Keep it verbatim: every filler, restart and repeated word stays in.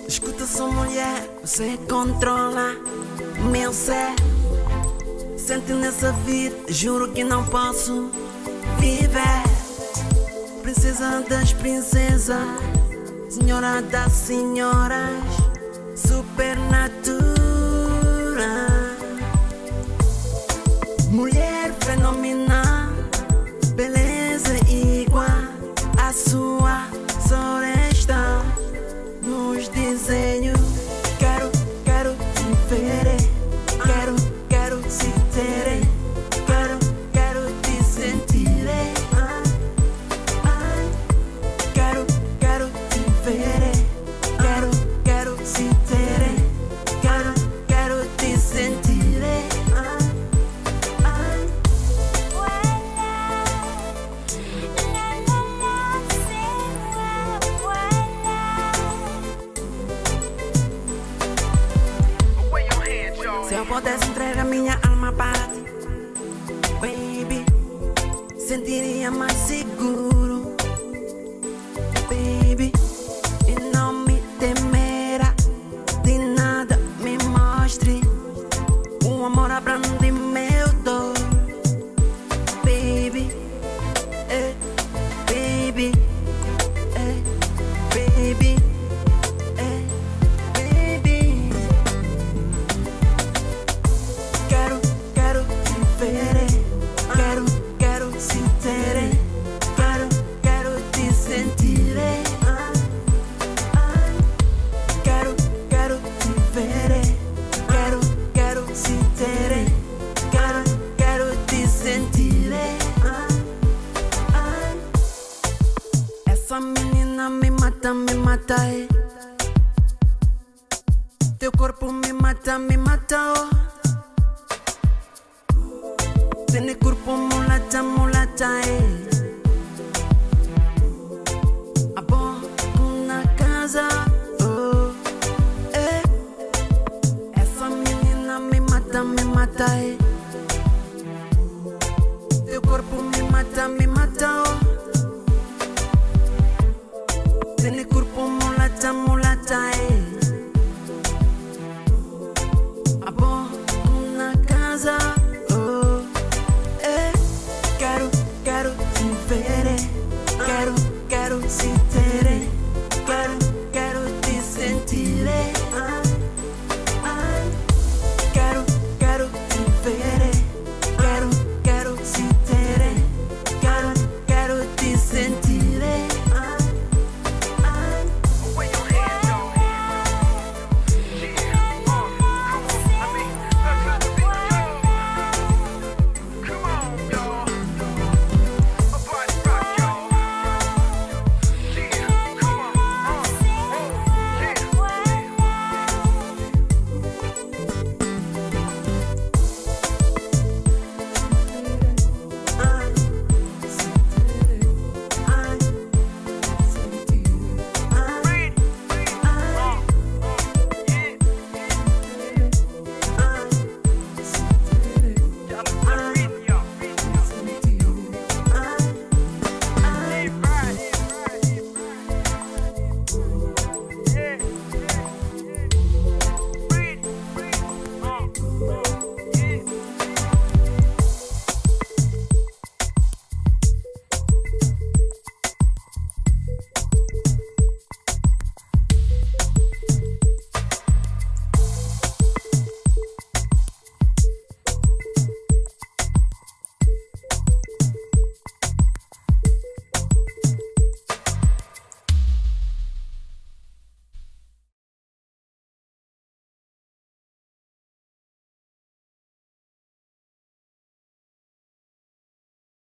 Escuta, sou mulher, você controla meu ser. Sente nessa vida, juro que não posso viver. Princesa das princesas, senhora das senhoras, supernatura. Mulher fenomenal, beleza igual à sua, só está nos desenhos. Quero, quero te ver, quero, quero te ter, quero, quero te sentir. Ai, ai. Quero, quero te ver, quero, quero te ter, quero, quero te sentir. Se eu pudesse entregar minha alma para ti, baby, sentiria mais seguro, baby, e não me temerá de nada. Me mostre um amor a brande meu dor, baby, eh, baby, eh, baby, eh, baby. Quero, quero te ver, quero, quero te ter, quero, quero te sentir. Ai, ai. Quero, quero te ver, quero, quero te ter, quero, quero te sentir. Ai, ai. Essa menina me mata, me mata, eh. Teu corpo me mata, me mata, oh. Tiene corpo mulata, mulata, eh. Abo na casa, oh, eh. Essa menina me mata, me mata, eh. Teu corpo me mata, me mata, oh. Tiene corpo mulata, mulata.